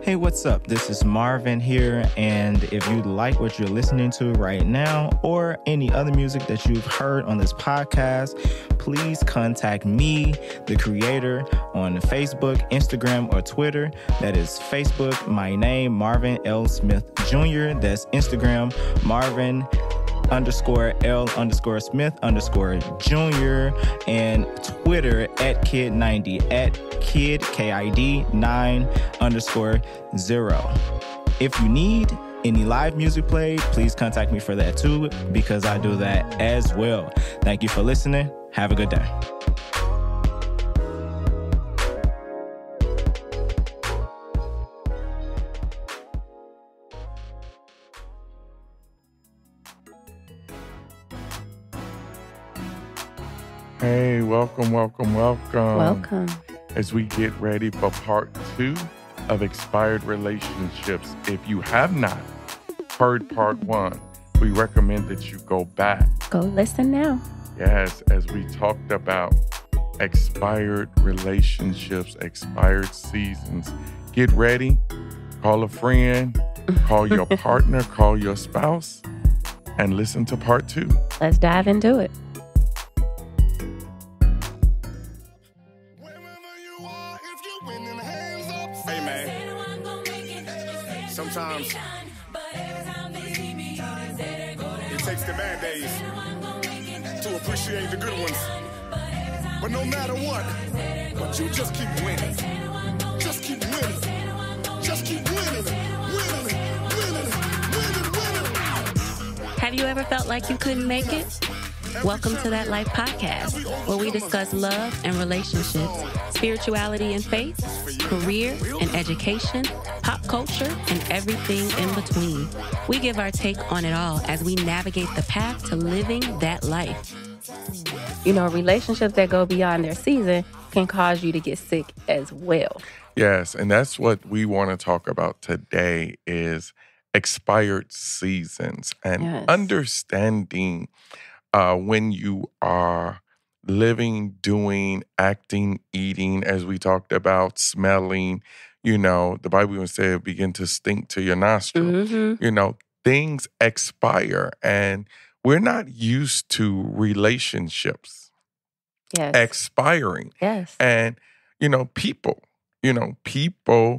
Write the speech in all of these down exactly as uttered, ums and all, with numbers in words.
Hey, what's up? This is Marvin here, and if you like what you're listening to right now or any other music that you've heard on this podcast, please contact me, the creator, on Facebook, Instagram, or Twitter. That is Facebook, my name, Marvin L. Smith Junior That's Instagram, Marvin underscore L underscore Smith underscore Junior, and Twitter at Kid ninety at Kid K I D nine underscore zero. If you need any live music played, please contact me for that too, because I do that as well. Thank you for listening. Have a good day. Hey, welcome, welcome, welcome. Welcome. As we get ready for part two of Expired Relationships. If you have not heard part one, we recommend that you go back. Go listen now. Yes, as we talked about expired relationships, expired seasons. Get ready, call a friend, call your partner, call your spouse, and listen to part two. Let's dive into it. Hey man, sometimes it takes the bad days to appreciate the good ones. But no matter what, but you just keep winning. Just keep winning. Just keep winning. Winning, winning, winning, winning. Have you ever felt like you couldn't make it? Welcome to That Life Podcast, where we discuss love and relationships, spirituality and faith, career and education, pop culture, and everything in between. We give our take on it all as we navigate the path to living that life. You know, relationships that go beyond their season can cause you to get sick as well. Yes, and that's what we want to talk about today is expired seasons and Yes. understanding uh, when you are living, doing, acting, eating, as we talked about, smelling, you know, the Bible even said begin to stink to your nostril. Mm-hmm. You know, things expire and we're not used to relationships Yes. expiring. yes. And, you know, people, you know, people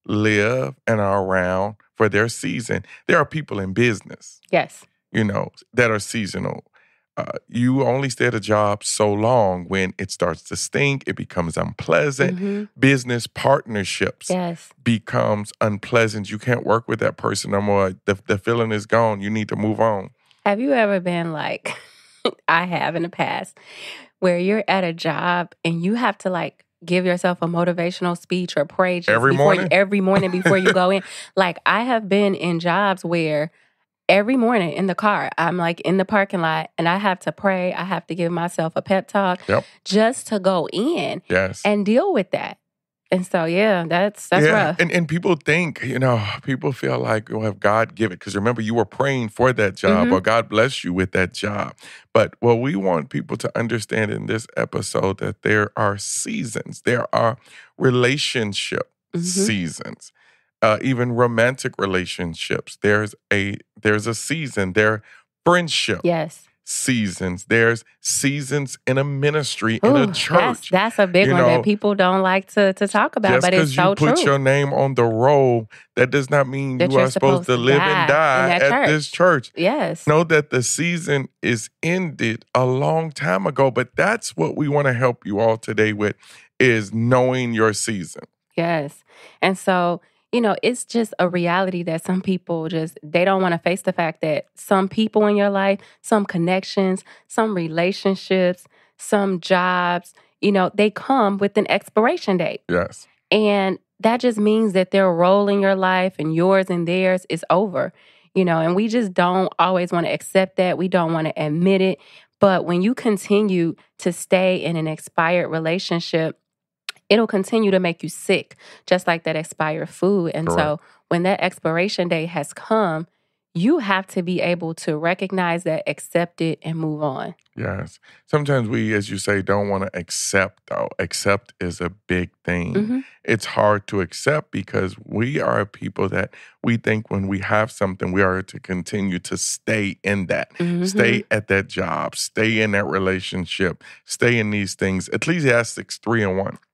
live and are around for their season. There are people in business, yes. you know, that are seasonal. Uh, you only stay at a job so long when it starts to stink, it becomes unpleasant. Mm-hmm. Business partnerships Yes. becomes unpleasant. You can't work with that person no more. The, the feeling is gone. You need to move on. Have you ever been like, I have in the past, where you're at a job and you have to like give yourself a motivational speech or pray just Every before morning? You, every morning before you go in? Like I have been in jobs where every morning in the car, I'm like in the parking lot and I have to pray. I have to give myself a pep talk Yep. just to go in Yes. and deal with that. And so, yeah, that's that's yeah. rough. And, and people think, you know, people feel like, well, if God give it, because remember, you were praying for that job Mhm. or God bless you with that job. But what we want people to understand in this episode that there are seasons, there are relationship Mhm. seasons, uh, even romantic relationships. There's a there's a season. There are friendship Yes. seasons. There's seasons in a ministry, in Ooh, a church. That's, that's a big You one know, that people don't like to, to talk about, Just but it's because you so put true. your name on the roll, that does not mean That you you're are supposed, to live and die in that at church. this church. Yes. Know that the season is ended a long time ago, but that's what we want to help you all today with is knowing your season. Yes. And so, you know, it's just a reality that some people just, they don't want to face the fact that some people in your life, some connections, some relationships, some jobs, you know, they come with an expiration date. Yes. And that just means that their role in your life and yours and theirs is over, you know, and we just don't always want to accept that. We don't want to admit it. But when you continue to stay in an expired relationship, it'll continue to make you sick, just like that expired food. And so Correct. when that expiration date has come, you have to be able to recognize that, accept it, and move on. Yes. Sometimes we, as you say, don't want to accept, though. Accept is a big thing. Mm-hmm. It's hard to accept because we are people that we think when we have something, we are to continue to stay in that, Mm-hmm. stay at that job, stay in that relationship, stay in these things. Ecclesiastes three and one.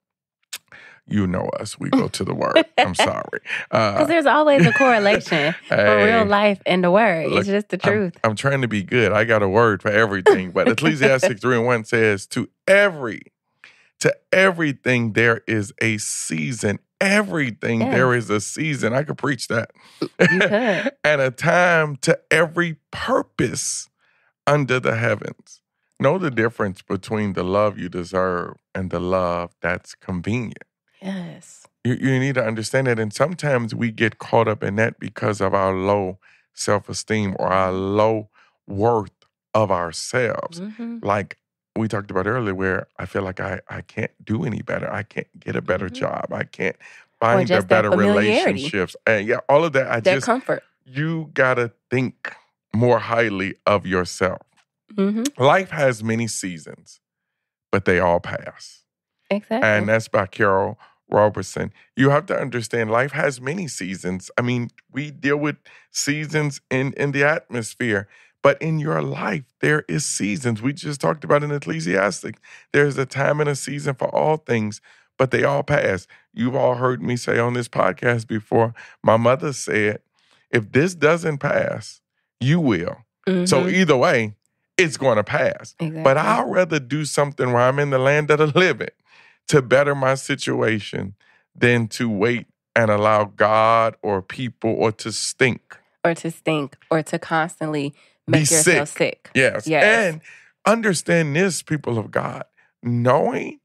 You know us. We go to the word. I'm sorry. Because Uh, there's always a correlation for Hey, real life and the word. look, It's just the I'm- truth. I'm, trying to be good. I got a word for everything. But Ecclesiastes three and one says, to every, to everything there is a season. Everything Yes. there is a season. I could preach that. You could. And a time to every purpose under the heavens. Know the difference between the love you deserve and the love that's convenient. Yes. You, you need to understand that. And sometimes we get caught up in that because of our low self-esteem or our low worth of ourselves. Mm-hmm. Like we talked about earlier, where I feel like I, I can't do any better. I can't get a better Mhm. job. I can't find a just that better familiarity. relationships. And yeah, all of that. I That just, comfort. you got to think more highly of yourself. Mm-hmm. Life has many seasons, but they all pass. Exactly. And that's by Carol Robertson. You have to understand life has many seasons. I mean, we deal with seasons in, in the atmosphere, but in your life, there is seasons. We just talked about in Ecclesiastes. There's a time and a season for all things, but they all pass. You've all heard me say on this podcast before, my mother said, if this doesn't pass, you will. Mm-hmm. So either way, it's going to pass. Exactly. But I'd rather do something where I'm in the land of the living to better my situation than to wait and allow God or people or to stink. Or to stink, or to constantly Be make yourself sick. sick. Yes. Yes. And understand this, people of God, knowing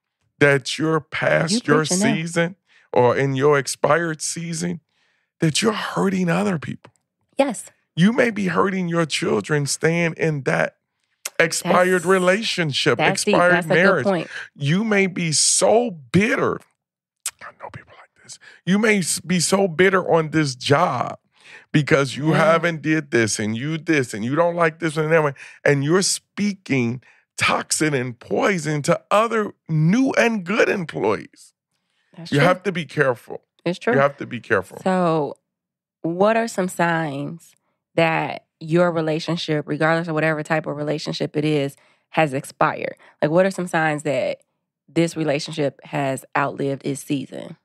that you're past You your preaching now. season or in your expired season, that you're hurting other people. Yes. You may be hurting your children staying in that expired That's- relationship, That's, the, expired that's a marriage. good point. You may be so bitter. I know people like this. You may s- be so bitter on this job because you Yeah. haven't did this and you this and you don't like this and that one, and you're speaking toxin and poison to other new and good employees. That's You true. have to be careful. It's true. You have to be careful. So, what are some signs that your relationship, regardless of whatever type of relationship it is, has expired? Like, what are some signs that this relationship has outlived its season?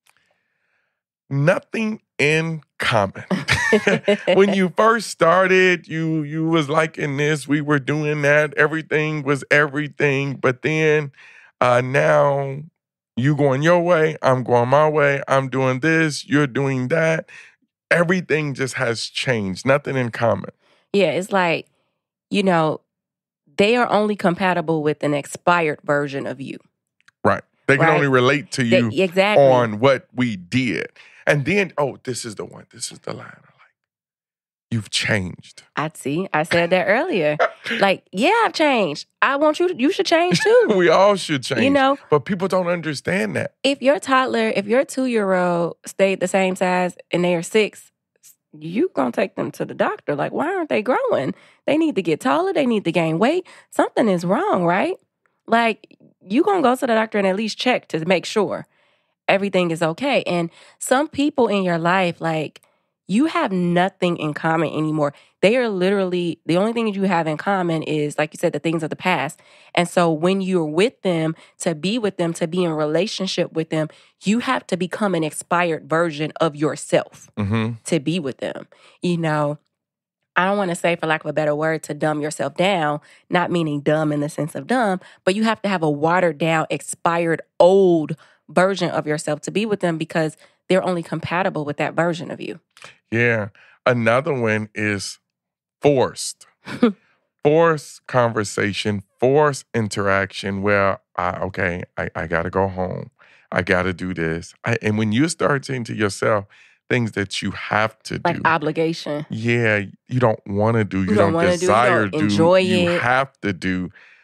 Nothing in common. When you first started, you you was liking this, we were doing that, everything was everything, but then uh, now you going your way, I'm going my way, I'm doing this, you're doing that. Everything just has changed. Nothing in common. Yeah, it's like, you know, they are only compatible with an expired version of you. Right. They can Right. only relate to They- you exactly. on what we did. And then, oh, this is the one. This is the line I like. You've changed. I see. I said that earlier. Like, yeah, I've changed. I want you to, you should change too. We all should change. You know, But people don't understand that. if your toddler, if your two-year-old stayed the same size and they are six, you gonna take them to the doctor. Like, why aren't they growing? They need to get taller. They need to gain weight. Something is wrong, right? Like, you gonna go to the doctor and at least check to make sure everything is okay. And some people in your life, like, you have nothing in common anymore. They are literally, the only thing you have in common is, like you said, the things of the past. And so when you're with them, to be with them, to be in relationship with them, you have to become an expired version of yourself Mm-hmm. to be with them. You know, I don't want to say, for lack of a better word, to dumb yourself down, not meaning dumb in the sense of dumb, but you have to have a watered down, expired, old version of yourself to be with them because they're only compatible with that version of you. Yeah. Another one is forced. Forced conversation, forced interaction where, I, okay, I, I got to go home. I got to do this. I, and when you start saying to yourself things that you have to Like do. obligation. Yeah, you don't want to do. You, You don't, don't wanna do, you desire don't do. enjoy you it. have to do.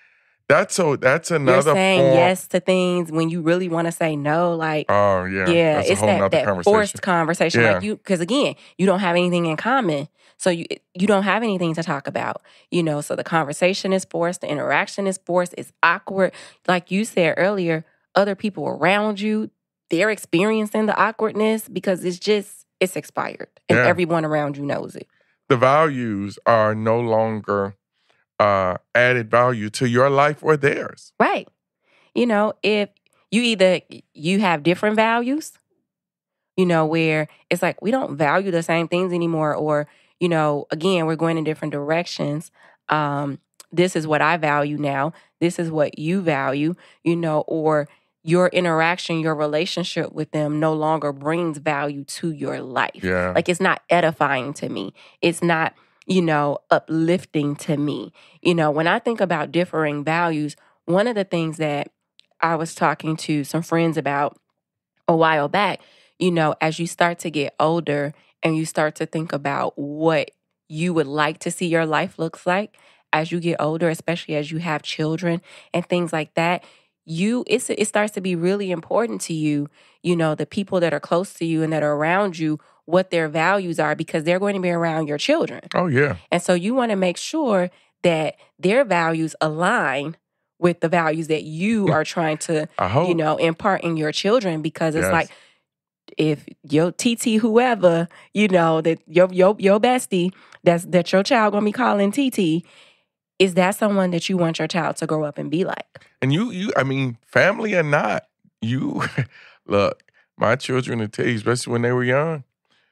That's so. That's You're another saying form. yes to things when you really want to say no. Like, Oh yeah, yeah, that's a it's whole that, nother that conversation. forced conversation. Yeah. Like you, because again, you don't have anything in common. So you you don't have anything to talk about, you know, so the conversation is forced, the interaction is forced, it's awkward. Like you said earlier, other people around you, they're experiencing the awkwardness because it's just, it's expired. And Yeah. everyone around you knows it. The values are no longer uh, added value to your life or theirs. Right. You know, if you either, you have different values, you know, where it's like we don't value the same things anymore, or, you know, again, we're going in different directions. Um, this is what I value now. This is what you value, you know, or your interaction, your relationship with them no longer brings value to your life. Yeah. Like it's not edifying to me. It's not, you know, uplifting to me. You know, when I think about differing values, one of the things that I was talking to some friends about a while back, you know, as you start to get older and you start to think about what you would like to see your life looks like as you get older, especially as you have children and things like that, you it's it starts to be really important to you, you know, the people that are close to you and that are around you, what their values are, because they're going to be around your children. Oh yeah. And so you want to make sure that their values align with the values that you are trying to, I hope. you know, impart in your children, because it's Yes. like, if your T T whoever, you know, that your your your bestie, that's that your child gonna be calling T T, is that someone that you want your child to grow up and be like? And you, you, I mean, family or not, you look. My children will tell you, especially when they were young,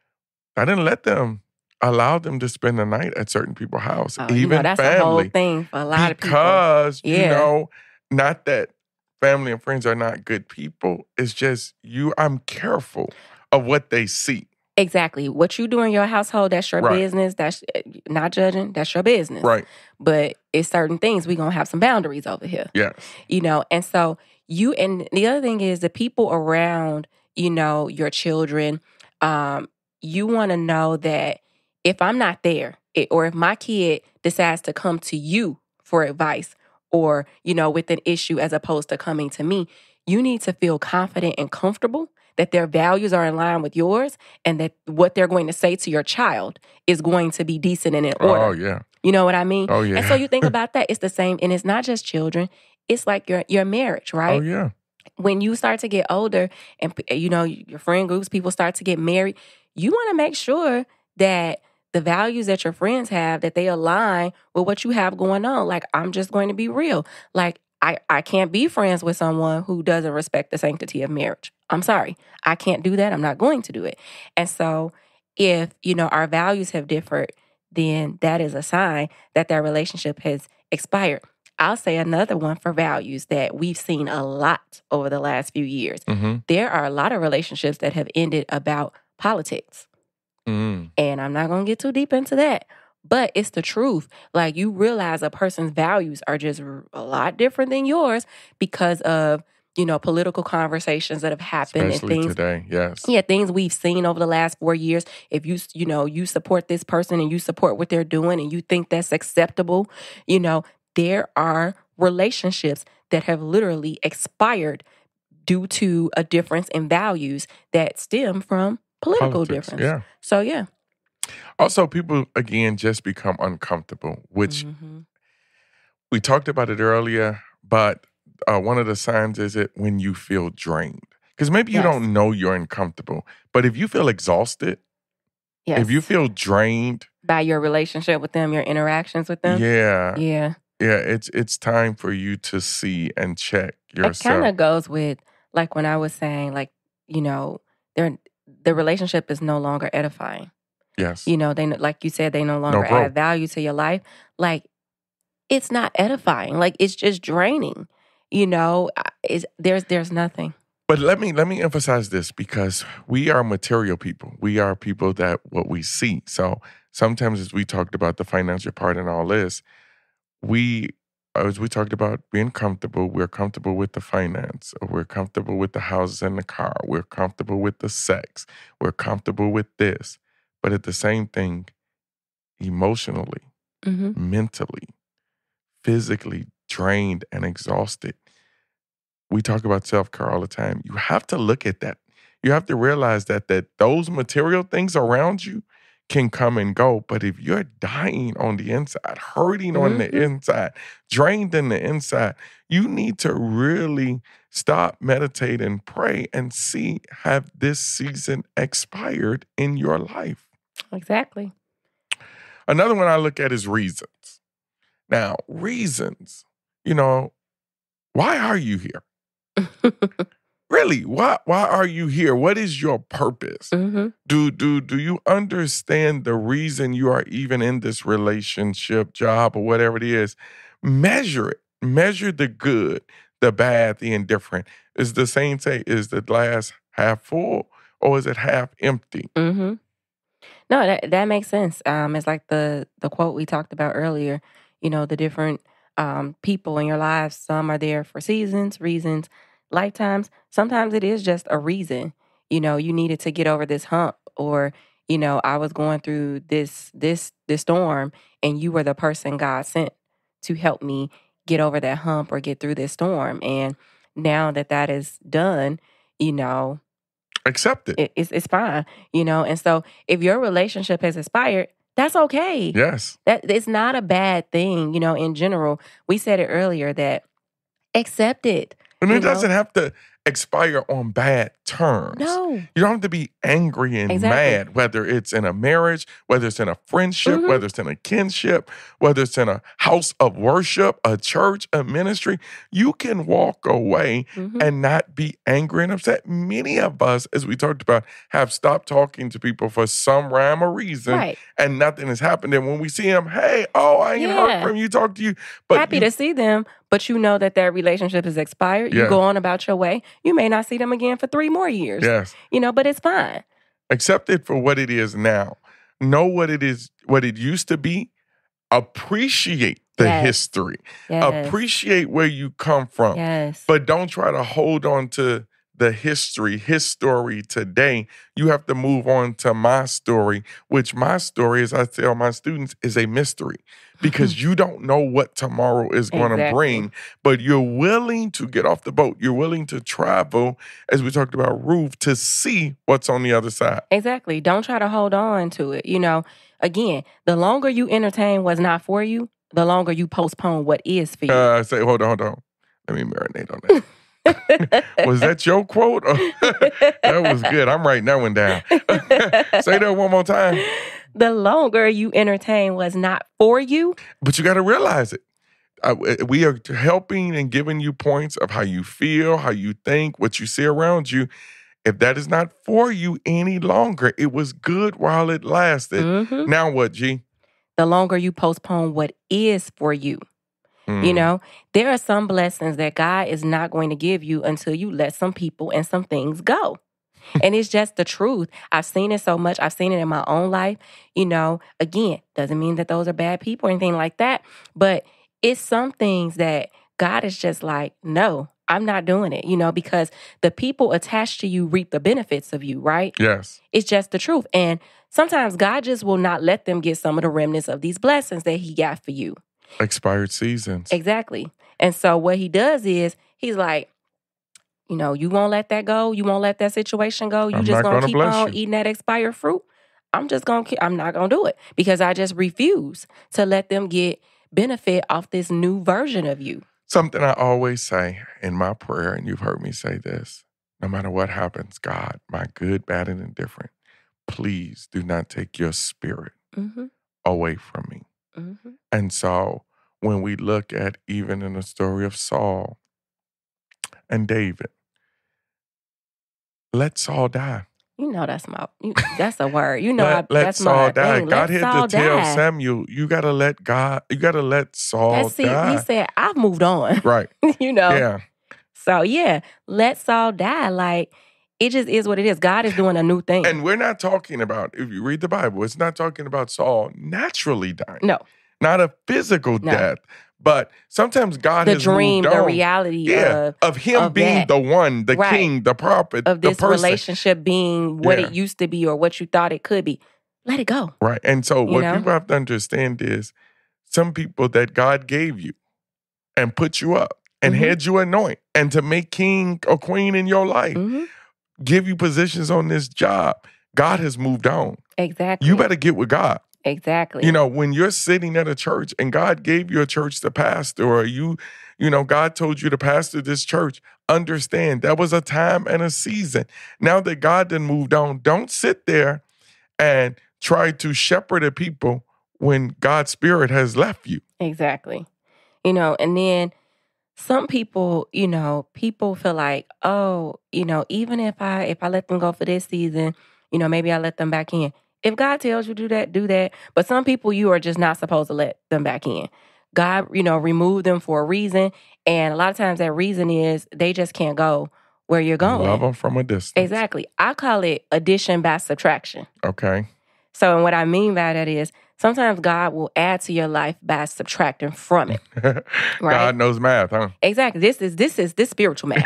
I didn't let them allow them to spend the night at certain people's house, Oh, even you know, that's family, a whole thing for a lot of people. because you Yeah. know, not that family and friends are not good people. It's just you. I'm careful of what they see. Exactly. What you do in your household, that's your Right. business. That's not judging. That's your business. Right. But it's certain things we gonna have some boundaries over here. Yes. You know, and so you, and the other thing is the people around, you know, your children, um, you want to know that if I'm not there, it, or if my kid decides to come to you for advice, or, you know, with an issue as opposed to coming to me, you need to feel confident and comfortable that their values are in line with yours, and that what they're going to say to your child is going to be decent and in order. Oh yeah. You know what I mean? Oh yeah. And so you think about that, it's the same, and it's not just children, it's like your your marriage, right? Oh yeah. When you start to get older and, you know, your friend groups, people start to get married, you want to make sure that the values that your friends have, that they align with what you have going on. Like, I'm just going to be real. Like, I, I can't be friends with someone who doesn't respect the sanctity of marriage. I'm sorry. I can't do that. I'm not going to do it. And so if, you know, our values have differed, then that is a sign that that relationship has expired. I'll say another one for values that we've seen a lot over the last few years. Mm-hmm. There are a lot of relationships that have ended about politics. Mm. And I'm not going to get too deep into that. But it's the truth. Like, you realize a person's values are just a lot different than yours because of, you know, political conversations that have happened. Especially and things, today, yes. Yeah, things we've seen over the last four years. If you, you know, you support this person and you support what they're doing and you think that's acceptable, you know, there are relationships that have literally expired due to a difference in values that stem from political Politics, difference. yeah. So, yeah. Also, people, again, just become uncomfortable, which Mm-hmm. we talked about it earlier, but uh, one of the signs is it when you feel drained. Because maybe you Yes. don't know you're uncomfortable, but if you feel exhausted, Yes. if you feel drained, by your relationship with them, your interactions with them. yeah, Yeah. yeah, it's it's time for you to see and check It kind yourself. of goes with, like, when I was saying, like, you know, they're, the relationship is no longer edifying. Yes. You know, they, like you said, they no longer growth. add value to your life. Like, it's not edifying. Like, it's just draining. You know, I- it's, there's there's nothing. But let me let me emphasize this, because we are material people. We are people that what we see. So sometimes, as we talked about the financial part and all this, we as we talked about being comfortable, we're comfortable with the finance, or we're comfortable with the houses and the car, we're comfortable with the sex, we're comfortable with this. But at the same thing, emotionally, Mm-hmm. mentally, physically drained and exhausted. We talk about self-care all the time. You have to look at that. You have to realize that that those material things around you can come and go. But if you're dying on the inside, hurting on the Mhm. inside, drained in the inside, you need to really stop, meditate, and pray and see, have this season expired in your life? Exactly. Another one I look at is reasons. Now, reasons, you know, why are you here? Really, why why are you here? What is your purpose? hmm Do do do you understand the reason you are even in this relationship, job, or whatever it is? Measure it. Measure the good, the bad, the indifferent. Is the saying say, is the glass half full or is it half empty? hmm No, that that makes sense. Um, it's like the the quote we talked about earlier. You know, the different um, people in your lives. Some are there for seasons, reasons, lifetimes. Sometimes it is just a reason. You know, you needed to get over this hump, or you know, I was going through this this this storm, and you were the person God sent to help me get over that hump or get through this storm. And now that that is done, you know, Accept it. it, it's it's fine, you know. And so, if your relationship has expired, that's okay. Yes. That it's not a bad thing, you know. In general, we said it earlier that accept it. And you it know? doesn't have to expire on bad terms. No, You don't have to be angry and Exactly. mad, whether it's in a marriage, whether it's in a friendship, Mhm. whether it's in a kinship, whether it's in a house of worship, a church, a ministry. You can walk away Mhm. and not be angry and upset. Many of us, as we talked about, have stopped talking to people for some rhyme or reason, right. and nothing has happened. And when we see them, hey, oh, I ain't heard Yeah. from you, talk to you. But Happy you- to see them, but you know that their relationship is expired. You Yeah. go on about your way. You may not see them again for three more years. Yes. You know, but it's fine. Accept it for what it is now. Know what it is, what it used to be. Appreciate the Yes. history. Yes. Appreciate where you come from. Yes. But don't try to hold on to the history, his story today. You have to move on to my story, which my story, as I tell my students, is a mystery because you don't know what tomorrow is going to Exactly. bring, but you're willing to get off the boat. You're willing to travel, as we talked about Ruth, to see what's on the other side. Exactly. Don't try to hold on to it. You know, again, the longer you entertain what's not for you, the longer you postpone what is for you. Uh, say, hold on, hold on. Let me marinate on that. Was that your quote? Or- that was good. I'm writing that one down. Say that one more time. The longer you entertain what's not for you. But you got to realize it. Uh, we are helping and giving you points of how you feel, how you think, what you see around you. If that is not for you any longer, it was good while it lasted. Mhm. Now what, G? The longer you postpone what is for you. Mm. You know, there are some blessings that God is not going to give you until you let some people and some things go. And it's just the truth. I've seen it so much. I've seen it in my own life. You know, again, doesn't mean that those are bad people or anything like that. But it's some things that God is just like, no, I'm not doing it, you know, because the people attached to you reap the benefits of you, right? Yes. It's just the truth. And sometimes God just will not let them get some of the remnants of these blessings that he got for you. Expired seasons. Exactly. And so what he does is he's like, you know, you won't let that go. You won't let that situation go. You I'm just not gonna gonna keep bless on you. eating that expired fruit. I'm just gonna keep, I'm not gonna do it because I just refuse to let them get benefit off this new version of you. Something I always say in my prayer, and you've heard me say this, no matter what happens, God, my good, bad, and indifferent, please do not take your spirit Mm-hmm. away from me. Mm-hmm. And so when we look at even in the story of Saul and David, let Saul die. You know that's my you, that's a word. You know let, I, let that's Saul my die. thing. God Let had Saul to tell die. Samuel, you got to let God, you got to let Saul That's it. die. He said, I've moved on. Right. you know. Yeah. So yeah, let Saul die. Like it just is what it is. God is doing a new thing. And we're not talking about, if you read the Bible, it's not talking about Saul naturally dying. no, Not a physical No. death. But sometimes God the has dream, moved the on. reality Yeah, of of him of being that. the one, the Right. king, the prophet, of the this person. relationship being what Yeah. it used to be or what you thought it could be. Let it go. Right. And so You what know? people have to understand is some people that God gave you, and put you up and Mm-hmm. had you anoint and to make king or queen in your life, Mm-hmm. give you positions on this job, God has moved on. Exactly. You better get with God. Exactly. You know, when you're sitting at a church and God gave you a church to pastor, or you, you know, God told you to pastor this church, understand that was a time and a season. Now that God done moved on, don't sit there and try to shepherd a people when God's spirit has left you. Exactly. You know, and then some people, you know, people feel like, oh, you know, even if I if I let them go for this season, you know, maybe I let them back in. If God tells you to do that, do that. But some people, you are just not supposed to let them back in. God, you know, removed them for a reason. And a lot of times that reason is they just can't go where you're going. Love them from a distance. Exactly. I call it addition by subtraction. Okay. So what I mean by that is sometimes God will add to your life by subtracting from it. Right? God knows math, huh? Exactly. This is this is this spiritual math.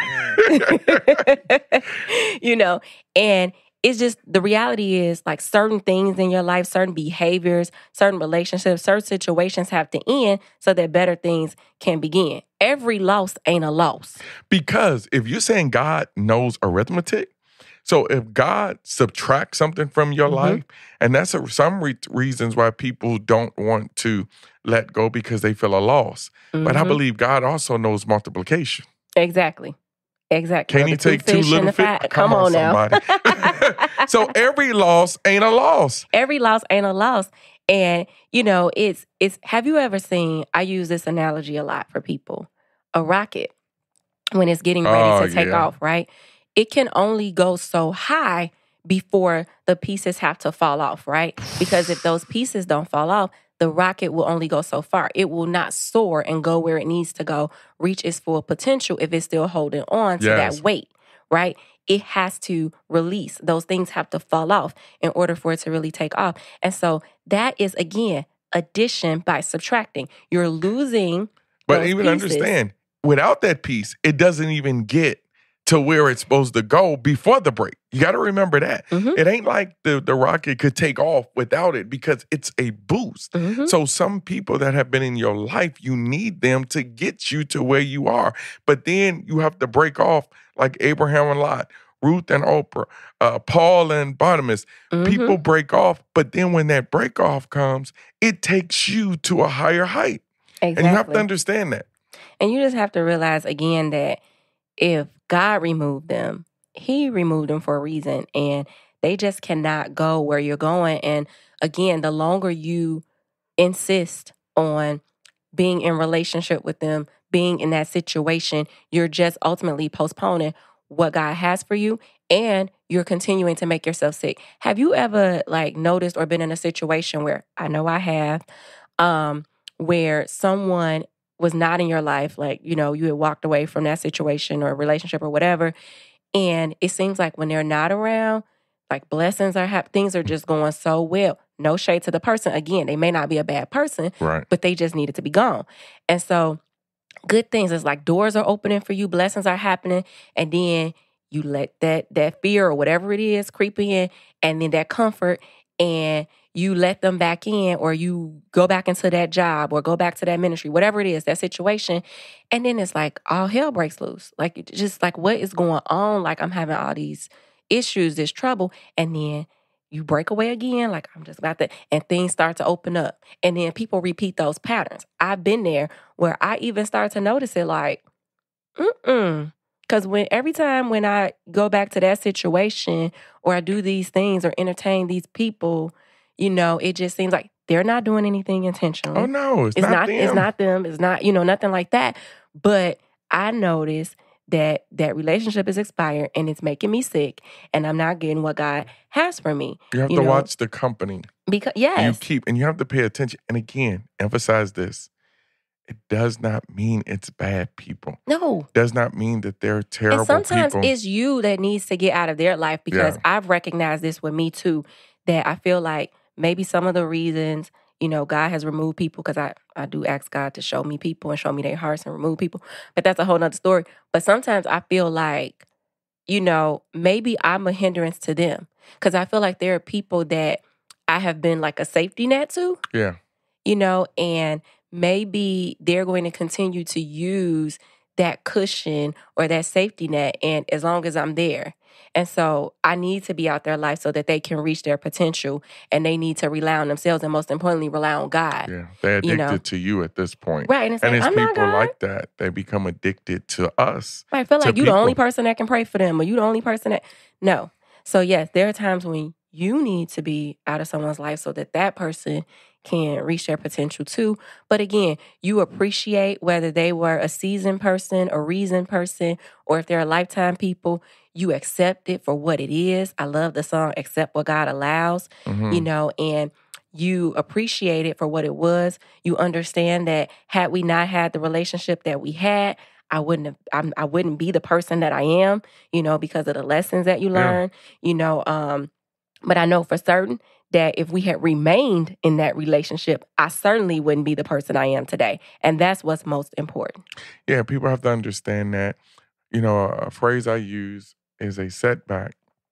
You know, and it's just the reality is like certain things in your life, certain behaviors, certain relationships, certain situations have to end so that better things can begin. Every loss ain't a loss. Because if you're saying God knows arithmetic, so if God subtracts something from your Mm-hmm. life, and that's a, some re- reasons why people don't want to let go because they feel a loss. Mm-hmm. But I believe God also knows multiplication. Exactly. Exactly. Can Or he the two take two fish and little the fish? fi- Come, Come on, on now. somebody. So every loss ain't a loss. Every loss ain't a loss. And, you know, it's, it's, have you ever seen, I use this analogy a lot for people, a rocket, when it's getting ready Oh, to take yeah. off, right? It can only go so high before the pieces have to fall off, right? Because if those pieces don't fall off, the rocket will only go so far. It will not soar and go where it needs to go, reach its full potential if it's still holding on to Yes. that weight, right? It has to release. Those things have to fall off in order for it to really take off. And so that is, again, addition by subtracting. You're losing But those even pieces. understand, without that piece, it doesn't even get to where it's supposed to go before the break. You got to remember that. Mm-hmm. It ain't like the, the rocket could take off without it because it's a boost. Mm-hmm. So some people that have been in your life, you need them to get you to where you are. But then you have to break off like Abraham and Lot, Ruth and Oprah, uh, Paul and Barnabas. Mm-hmm. People break off, but then when that break off comes, it takes you to a higher height. Exactly. And you have to understand that. And you just have to realize, again, that if God removed them, he removed them for a reason. And they just cannot go where you're going. And again, the longer you insist on being in relationship with them, being in that situation, you're just ultimately postponing what God has for you. And you're continuing to make yourself sick. Have you ever like noticed or been in a situation where, I know I have, um, where someone was not in your life, like, you know, you had walked away from that situation or relationship or whatever, and it seems like when they're not around, like blessings are happening, things are just going so well. No shade to the person. Again, they may not be a bad person, Right. but they just needed to be gone. And so good things is like doors are opening for you, blessings are happening, and then you let that that fear or whatever it is creep in, and then that comfort, and you let them back in, or you go back into that job or go back to that ministry, whatever it is, that situation. And then it's like all hell breaks loose. Like, it just like, what is going on? Like, I'm having all these issues, this trouble. And then you break away again. Like, I'm just about to, and things start to open up. And then people repeat those patterns. I've been there where I even start to notice it like, mm-mm. Because when every time when I go back to that situation or I do these things or entertain these people, you know, it just seems like they're not doing anything intentionally. Oh, no, it's, It's not, not, them. it's not them. It's not, you know, nothing like that. But I notice that that relationship is expired and it's making me sick and I'm not getting what God has for me. You have you to know? watch the company. Because yes. You keep, and you have to pay attention. And again, emphasize this. It does not mean it's bad people. No. Does not mean that they're terrible And sometimes people. it's you that needs to get out of their life, because Yeah. I've recognized this with me too, that I feel like maybe some of the reasons, you know, God has removed people, because I, I do ask God to show me people and show me their hearts and remove people. But that's a whole nother story. But sometimes I feel like, you know, maybe I'm a hindrance to them, because I feel like there are people that I have been like a safety net to. Yeah. You know, and maybe they're going to continue to use that cushion or that safety net, and as long as I'm there. And so I need to be out their life so that they can reach their potential, and they need to rely on themselves and most importantly, rely on God. Yeah, they're addicted you know? to you at this point. Right. And it's, and like, it's I'm not people God. like that. They become addicted to us. I feel like you people. the only person that can pray for them, or you the only person that, no. So yes, there are times when you need to be out of someone's life so that that person can reach their potential too. But again, you appreciate whether they were a seasoned person, a reasoned person, or if they're a lifetime people, you accept it for what it is. I love the song, Accept What God Allows, Mm-hmm. you know, and you appreciate it for what it was. You understand that had we not had the relationship that we had, I wouldn't have, I'm, I wouldn't be the person that I am, you know, because of the lessons that you learn, yeah. you know, um, but I know for certain that if we had remained in that relationship, I certainly wouldn't be the person I am today. And that's what's most important. Yeah, people have to understand that, you know, a phrase I use is a setback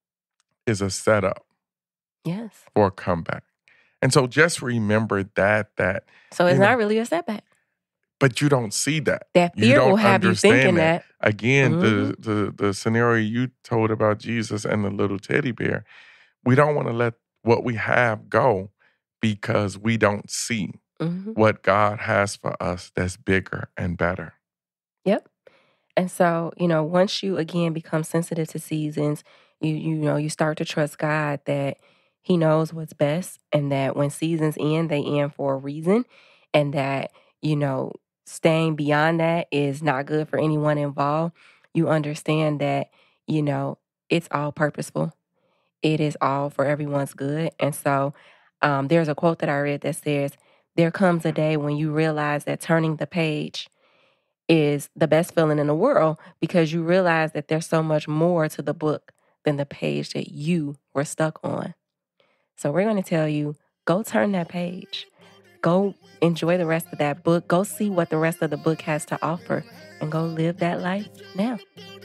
is a setup yes. for a comeback. And so just remember that, that. So it's you know, not really a setback. But you don't see that. That fear you don't will have you thinking that. that. Again, mm-hmm. the, the, the scenario you told about Jesus and the little teddy bear, we don't want to let what we have go because we don't see mm-hmm. what God has for us that's bigger and better. Yep. And so, you know, once you, again, become sensitive to seasons, you you know, you start to trust God that he knows what's best, and that when seasons end, they end for a reason, and that, you know, staying beyond that is not good for anyone involved. You understand that, you know, it's all purposeful. It is all for everyone's good. And so um, there's a quote that I read that says, there comes a day when you realize that turning the page is the best feeling in the world, because you realize that there's so much more to the book than the page that you were stuck on. So we're going to tell you, go turn that page. Go enjoy the rest of that book. Go see what the rest of the book has to offer, and go live that life now.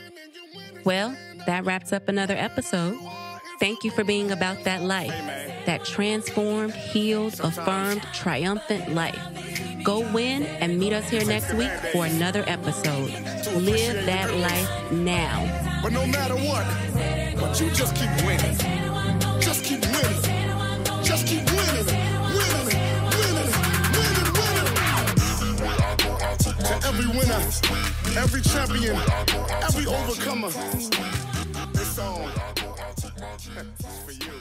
Well, that wraps up another episode. Thank you for being about that life, that transformed, healed, affirmed, triumphant life. Go win and meet us here next week for another episode. Live that life now. But no matter what, but you just keep winning. Just keep winning. Just keep winning. Winning, winning, winning, winning. To every winner, every champion, every overcomer, this song is for you.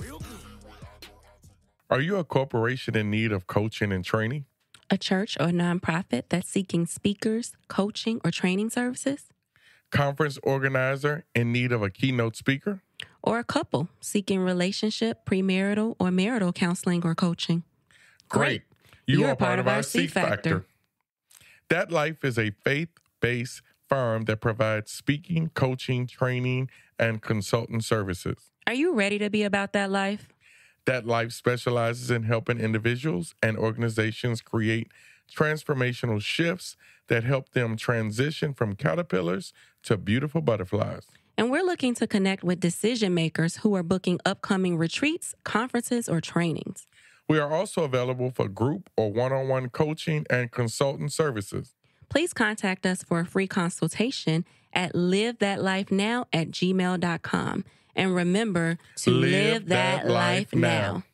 Are you a corporation in need of coaching and training? A church or nonprofit that's seeking speakers, coaching, or training services? Conference organizer in need of a keynote speaker? Or a couple seeking relationship, premarital, or marital counseling or coaching? Great. You You're are part of our C Factor. That Life is a faith-based firm that provides speaking, coaching, training, and consultant services. Are you ready to be about that life? That Life specializes in helping individuals and organizations create transformational shifts that help them transition from caterpillars to beautiful butterflies. And we're looking to connect with decision makers who are booking upcoming retreats, conferences, or trainings. We are also available for group or one-on-one coaching and consultant services. Please contact us for a free consultation at live that life now at gmail dot com. And remember to live, live that, that life now. now.